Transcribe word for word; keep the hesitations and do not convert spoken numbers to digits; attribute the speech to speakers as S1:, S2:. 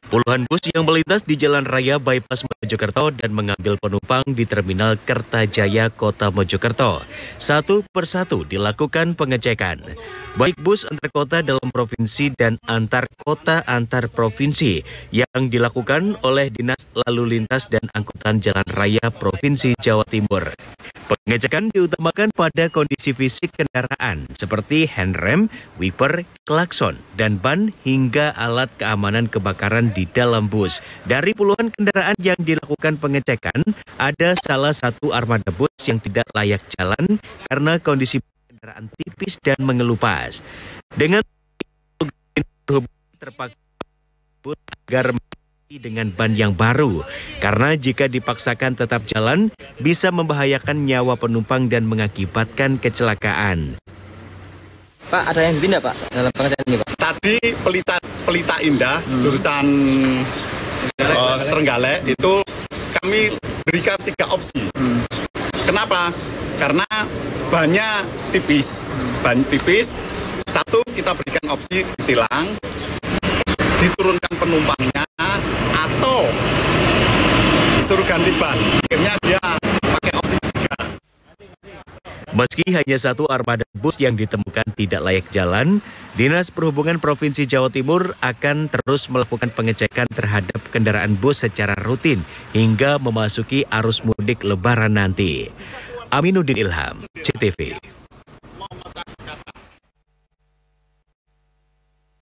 S1: Puluhan bus yang melintas di Jalan Raya Bypass Mojokerto dan mengambil penumpang di Terminal Kertajaya, Kota Mojokerto. Satu persatu dilakukan pengecekan, baik bus antar kota dalam provinsi dan antar kota antar provinsi yang dilakukan oleh Dinas Lalu Lintas dan Angkutan Jalan Raya Provinsi Jawa Timur. Pengecekan diutamakan pada kondisi fisik kendaraan seperti handrem, wiper, klakson, dan ban hingga alat keamanan kebakaran di dalam bus. Dari puluhan kendaraan yang dilakukan pengecekan, ada salah satu armada bus yang tidak layak jalan karena kondisi kendaraan tipis dan mengelupas. Dengan terpaksa agar dengan ban yang baru, karena jika dipaksakan tetap jalan bisa membahayakan nyawa penumpang dan mengakibatkan kecelakaan.
S2: Pak, ada yang tidak Pak dalam pengecekan ini Pak?
S3: Tadi Pelita Pelita Indah hmm. jurusan uh, Trenggalek itu kami berikan tiga opsi. Hmm. Kenapa? Karena bannya tipis, ban tipis. Satu, kita berikan opsi ditilang, diturunkan penumpangnya, atau suruh ganti ban. Akhirnya dia pakai opsi tiga.
S1: Meski hanya satu armada bus yang ditemukan tidak layak jalan, Dinas Perhubungan Provinsi Jawa Timur akan terus melakukan pengecekan terhadap kendaraan bus secara rutin hingga memasuki arus mudik Lebaran nanti. Aminuddin Ilham, C T V.